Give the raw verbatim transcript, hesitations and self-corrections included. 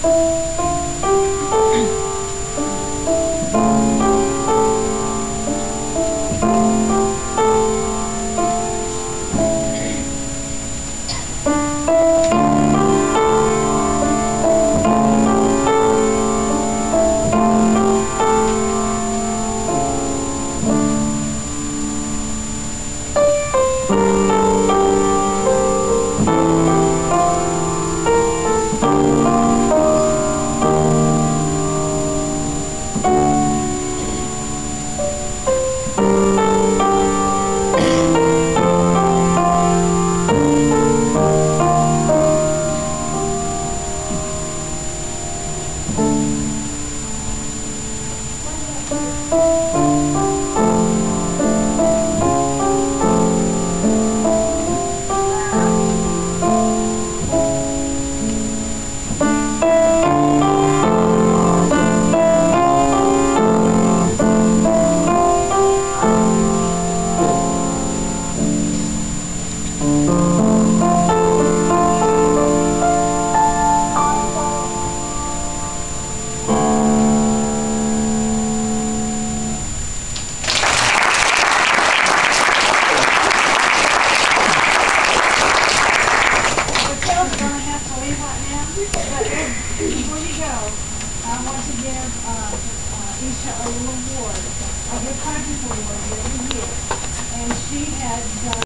Before you go, I want to give uh, uh, Isha a little award, a good country award every year. And she had done